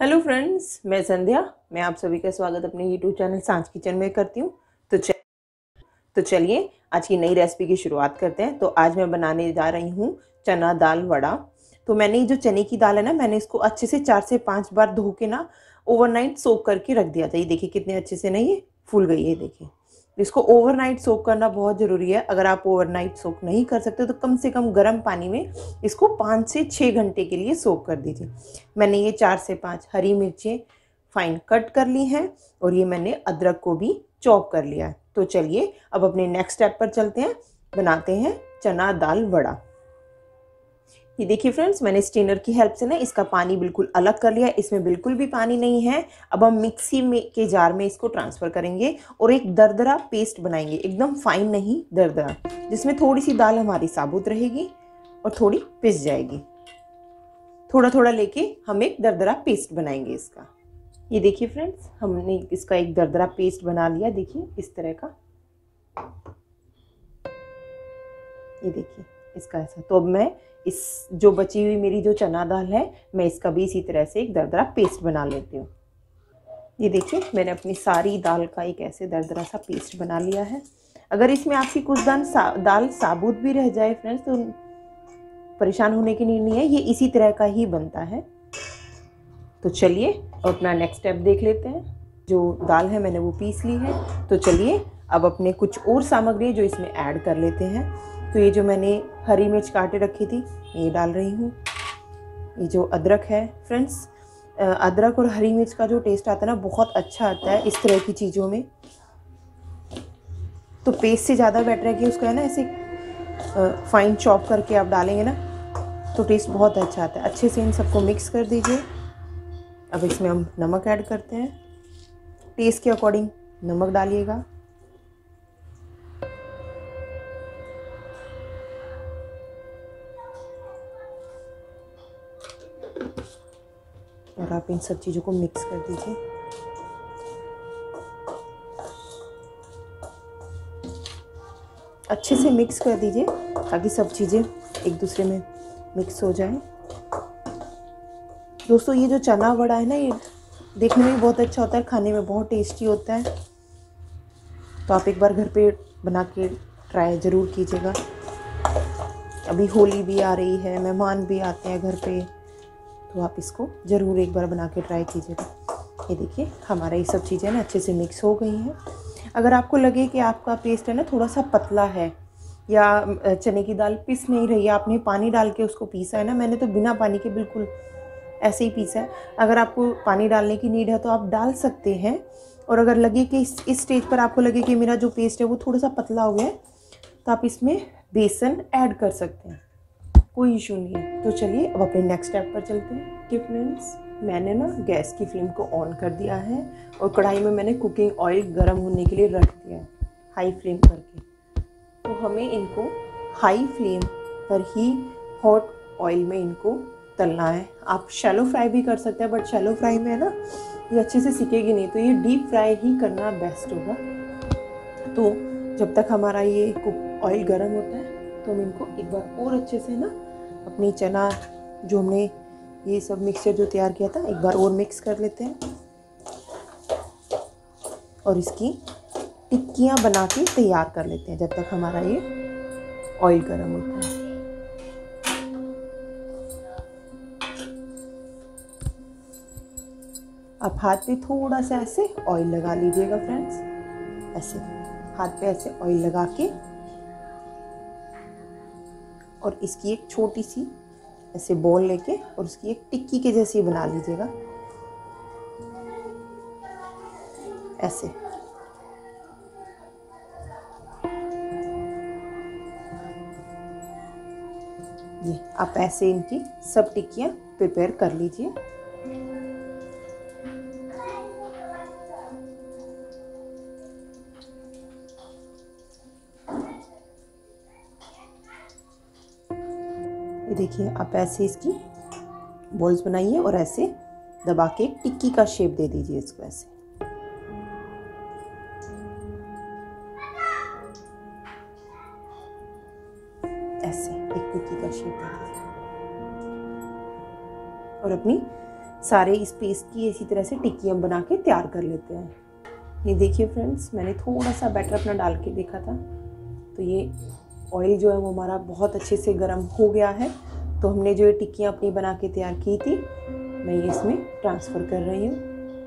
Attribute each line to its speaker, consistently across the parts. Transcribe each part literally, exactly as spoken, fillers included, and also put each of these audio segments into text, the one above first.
Speaker 1: Hello friends, मैं संध्या। मैं आप सभी का स्वागत अपने यूट्यूब चैनल सांझ किचन में करती हूँ। तो चल तो चलिए आज की नई रेसिपी की शुरुआत करते हैं। तो आज मैं बनाने जा रही हूँ चना दाल वड़ा। तो मैंने ये जो चने की दाल है ना, मैंने इसको अच्छे से चार से पांच बार धो के ना ओवरनाइट सोक करके रख दिया था। ये देखिए कितने अच्छे से ना ये फूल गई है। देखिए इसको ओवरनाइट सोक करना बहुत ज़रूरी है। अगर आप ओवरनाइट सोक नहीं कर सकते तो कम से कम गर्म पानी में इसको पाँच से छः घंटे के लिए सोक कर दीजिए। मैंने ये चार से पाँच हरी मिर्चें फाइन कट कर ली हैं और ये मैंने अदरक को भी चॉप कर लिया है। तो चलिए अब अपने नेक्स्ट स्टेप पर चलते हैं, बनाते हैं चना दाल वड़ा। ये देखिए फ्रेंड्स, मैंने स्ट्रेनर की हेल्प से ना इसका पानी बिल्कुल अलग कर लिया। इसमें बिल्कुल भी पानी नहीं है। अब हम मिक्सी में के जार में इसको ट्रांसफ़र करेंगे और एक दरदरा पेस्ट बनाएंगे, एकदम फाइन नहीं, दरदरा, जिसमें थोड़ी सी दाल हमारी साबुत रहेगी और थोड़ी पिस जाएगी। थोड़ा थोड़ा लेके हम एक दरदरा पेस्ट बनाएंगे इसका। ये देखिए फ्रेंड्स, हमने इसका एक दरदरा पेस्ट बना लिया। देखिए इस तरह का, ये देखिए इसका ऐसा। तो अब मैं इस जो बची हुई मेरी जो चना दाल है, मैं इसका भी इसी तरह से एक दरदरा पेस्ट बना लेती हूँ। ये देखिए मैंने अपनी सारी दाल का एक ऐसे दरदरा सा पेस्ट बना लिया है। अगर इसमें आपकी कुछ दाल सा, दाल साबुत भी रह जाए फ्रेंड्स, तो परेशान होने की नीड नहीं है, ये इसी तरह का ही बनता है। तो चलिए अपना नेक्स्ट स्टेप देख लेते हैं। जो दाल है मैंने वो पीस ली है। तो चलिए अब अपने कुछ और सामग्री जो इसमें ऐड कर लेते हैं। तो ये जो मैंने हरी मिर्च काटे रखी थी ये डाल रही हूँ। ये जो अदरक है फ्रेंड्स, अदरक और हरी मिर्च का जो टेस्ट आता है ना, बहुत अच्छा आता है इस तरह की चीज़ों में। तो पेस्ट से ज़्यादा बेटर है कि उसका है ना ऐसे फाइन चॉप करके आप डालेंगे ना तो टेस्ट बहुत अच्छा आता है। अच्छे से इन सबको मिक्स कर दीजिए। अब इसमें हम नमक ऐड करते हैं। टेस्ट के अकॉर्डिंग नमक डालिएगा। और आप इन सब चीज़ों को मिक्स कर दीजिए। अच्छे से मिक्स कर दीजिए ताकि सब चीज़ें एक दूसरे में मिक्स हो जाएं। दोस्तों ये जो चना वड़ा है ना, ये देखने में भी बहुत अच्छा होता है, खाने में बहुत टेस्टी होता है। तो आप एक बार घर पे बना के ट्राई ज़रूर कीजिएगा। अभी होली भी आ रही है, मेहमान भी आते हैं घर पे, तो आप इसको ज़रूर एक बार बना के ट्राई कीजिएगा। ये देखिए हमारा ये सब चीज़ें ना अच्छे से मिक्स हो गई हैं। अगर आपको लगे कि आपका पेस्ट है ना थोड़ा सा पतला है या चने की दाल पिस नहीं रही है, आपने पानी डाल के उसको पीसा है ना, मैंने तो बिना पानी के बिल्कुल ऐसे ही पीसा है। अगर आपको पानी डालने की नीड है तो आप डाल सकते हैं। और अगर लगे कि इस इस स्टेज पर आपको लगे कि मेरा जो पेस्ट है वो थोड़ा सा पतला हो गया है, तो आप इसमें बेसन ऐड कर सकते हैं, कोई इशू नहीं है। तो चलिए अब अपने नेक्स्ट स्टेप पर चलते हैं। कि फ्रेंड्स मैंने ना गैस की फ्लेम को ऑन कर दिया है और कढ़ाई में मैंने कुकिंग ऑयल गर्म होने के लिए रख दिया है, हाई फ्लेम करके। तो हमें इनको हाई फ्लेम पर ही हॉट ऑयल में इनको तलना है। आप शैलो फ्राई भी कर सकते हैं, बट शैलो फ्राई में है ना ये अच्छे से सिकेगी नहीं, तो ये डीप फ्राई ही करना बेस्ट होगा। तो जब तक हमारा ये कुक ऑयल गर्म होता है तो हम इनको एक बार और अच्छे से ना अपनी चना जो हमने ये सब मिक्सचर जो तैयार किया था एक बार और मिक्स कर लेते हैं और इसकी टिक्कियाँ बना के तैयार कर लेते हैं जब तक हमारा ये ऑयल गर्म होता है। आप हाथ पे थोड़ा सा ऐसे ऑयल लगा लीजिएगा फ्रेंड्स, ऐसे हाथ पे ऐसे ऑयल लगा के, और इसकी एक छोटी सी ऐसे बॉल लेके और उसकी एक टिक्की के जैसी बना लीजिएगा ऐसे। ये आप ऐसे इनकी सब टिक्कियाँ प्रिपेयर कर लीजिए। ये देखिए आप ऐसे इसकी बॉल्स बनाइए और ऐसे दबा के टिक्की का शेप दे दीजिए इसको ऐसे। ऐसे एक टिक्की का शेप दे दीजिए और अपनी सारे इस पेस्ट की इसी तरह से टिक्की हम बना के तैयार कर लेते हैं। ये देखिए फ्रेंड्स, मैंने थोड़ा सा बैटर अपना डाल के देखा था, तो ये ऑयल जो है वो हमारा बहुत अच्छे से गर्म हो गया है। तो हमने जो ये टिक्कियाँ अपनी बना के तैयार की थी, मैं ये इसमें ट्रांसफ़र कर रही हूँ।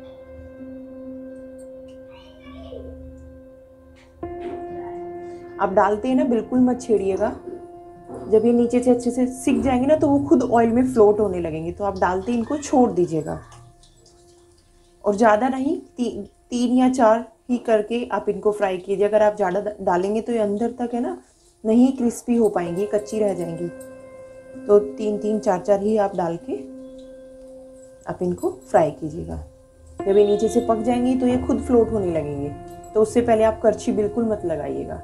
Speaker 1: आप डालते हैं ना, बिल्कुल मत छेड़िएगा। जब ये नीचे से अच्छे से सिक जाएंगे ना, तो वो खुद ऑयल में फ्लोट होने लगेंगे। तो आप डालते इनको छोड़ दीजिएगा, और ज़्यादा नहीं, ती, तीन या चार ही करके आप इनको फ्राई कीजिए। अगर आप ज़्यादा डालेंगे तो ये अंदर तक है ना नहीं क्रिस्पी हो पाएंगी, कच्ची रह जाएंगी। तो तीन तीन चार चार ही आप डाल के आप इनको फ्राई कीजिएगा। जब ये नीचे से पक जाएंगी तो ये खुद फ्लोट होने लगेंगे। तो उससे पहले आप करछी बिल्कुल मत लगाइएगा।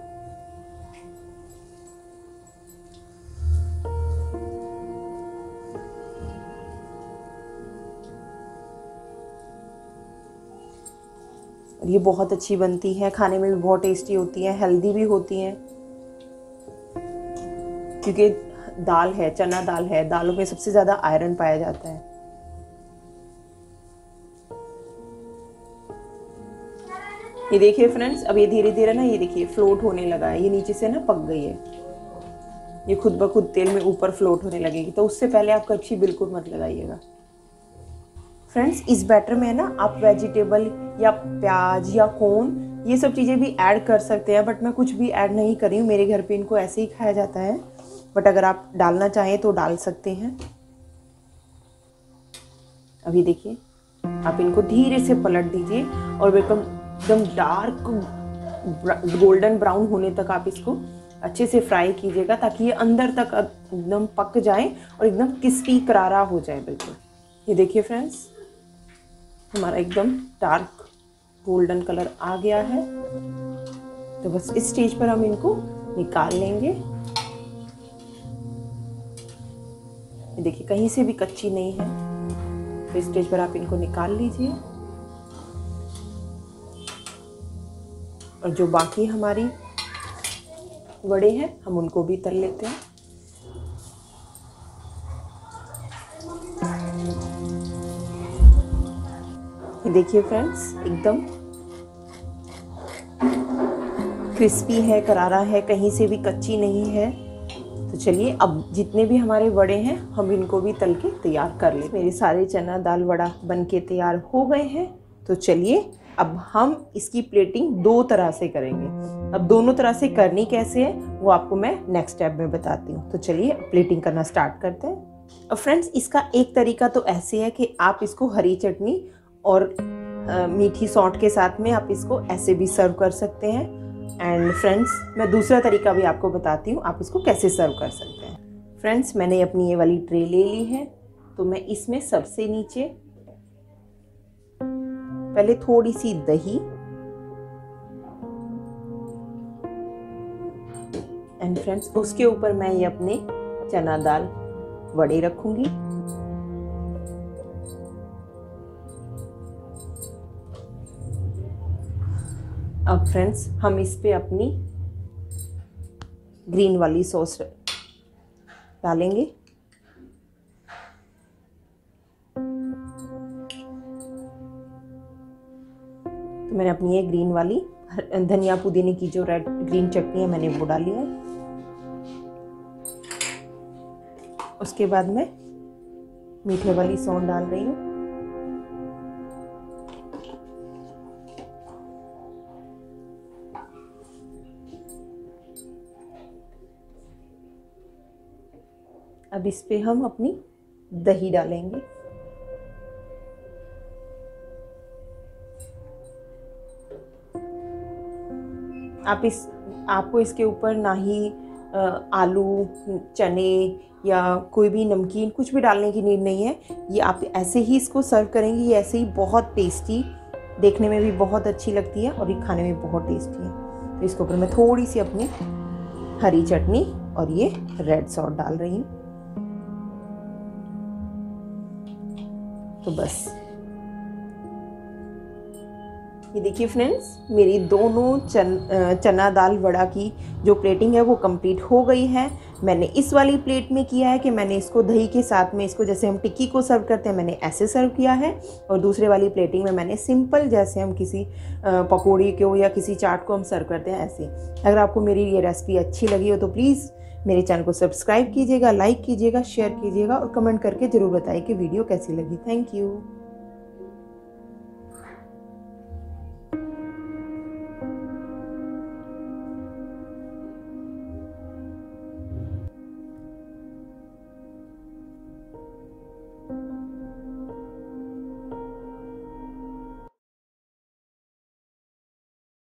Speaker 1: और ये बहुत अच्छी बनती है, खाने में भी बहुत टेस्टी होती है, हेल्दी भी होती हैं, क्योंकि दाल है, चना दाल है, दालों में सबसे ज़्यादा आयरन पाया जाता है। ये देखिए फ्रेंड्स, अब ये धीरे धीरे ना, ये देखिए फ्लोट होने लगा है, ये नीचे से ना पक गई है, ये खुद ब खुद तेल में ऊपर फ्लोट होने लगेगी। तो उससे पहले आप कच्ची बिल्कुल मत लगाइएगा। फ्रेंड्स, इस बैटर में ना आप वेजिटेबल या प्याज या कॉर्न ये सब चीज़ें भी ऐड कर सकते हैं, बट मैं कुछ भी ऐड नहीं कर रही हूँ। मेरे घर पे इनको ऐसे ही खाया जाता है, बट अगर आप डालना चाहें तो डाल सकते हैं। अभी देखिए, आप इनको धीरे से पलट दीजिए और एकदम एकदम डार्क गोल्डन ब्राउन होने तक आप इसको अच्छे से फ्राई कीजिएगा, ताकि ये अंदर तक एकदम पक जाए और एकदम क्रिस्पी करारा हो जाए बिल्कुल। ये देखिए फ्रेंड्स, हमारा एकदम डार्क गोल्डन कलर आ गया है। तो बस इस स्टेज पर हम इनको निकाल लेंगे। ये देखिए, कहीं से भी कच्ची नहीं है। तो इस स्टेज पर आप इनको निकाल लीजिए, और जो बाकी हमारी वड़े हैं हम उनको भी तल लेते हैं। ये देखिए फ्रेंड्स, एकदम क्रिस्पी है, करारा है, कहीं से भी कच्ची नहीं है। तो चलिए, अब जितने भी हमारे वड़े हैं हम इनको भी तल के तैयार कर ले। मेरे सारे चना दाल वड़ा बन के तैयार हो गए हैं। तो चलिए, अब हम इसकी प्लेटिंग दो तरह से करेंगे। अब दोनों तरह से करनी कैसे है वो आपको मैं नेक्स्ट स्टेप में बताती हूँ। तो चलिए प्लेटिंग करना स्टार्ट करते हैं। अब फ्रेंड्स, इसका एक तरीका तो ऐसे है कि आप इसको हरी चटनी और आ, मीठी सौंठ के साथ में आप इसको ऐसे भी सर्व कर सकते हैं। एंड फ्रेंड्स, मैं दूसरा तरीका भी आपको बताती हूँ आप इसको कैसे सर्व कर सकते हैं। फ्रेंड्स, मैंने अपनी ये वाली ट्रे ले ली है। तो मैं इसमें सबसे नीचे पहले थोड़ी सी दही एंड फ्रेंड्स उसके ऊपर मैं ये अपने चना दाल वड़े रखूंगी। अब फ्रेंड्स, हम इस पे अपनी ग्रीन वाली सॉस डालेंगे। तो मैंने अपनी ये ग्रीन वाली धनिया पुदीने की जो रेड ग्रीन चटनी है मैंने वो डाली है। उसके बाद मैं मीठे वाली सौंठ डाल रही हूँ। अब इस पे हम अपनी दही डालेंगे। आप इस आपको इसके ऊपर ना ही आलू, चने या कोई भी नमकीन कुछ भी डालने की नीड नहीं है। ये आप ऐसे ही इसको सर्व करेंगे। ये ऐसे ही बहुत टेस्टी, देखने में भी बहुत अच्छी लगती है और ये खाने में बहुत टेस्टी है। तो इसके ऊपर मैं थोड़ी सी अपनी हरी चटनी और ये रेड सॉस डाल रही हूँ। तो बस ये देखिए फ्रेंड्स, मेरी दोनों चन चना दाल वड़ा की जो प्लेटिंग है वो कंप्लीट हो गई है। मैंने इस वाली प्लेट में किया है कि मैंने इसको दही के साथ में, इसको जैसे हम टिक्की को सर्व करते हैं, मैंने ऐसे सर्व किया है। और दूसरे वाली प्लेटिंग में मैंने सिंपल, जैसे हम किसी पकौड़ी को या किसी चाट को हम सर्व करते हैं, ऐसे। अगर आपको मेरी ये रेसिपी अच्छी लगी हो तो प्लीज़ मेरे चैनल को सब्सक्राइब कीजिएगा, लाइक कीजिएगा, शेयर कीजिएगा और कमेंट करके ज़रूर बताइए कि वीडियो कैसी लगी। Thank you.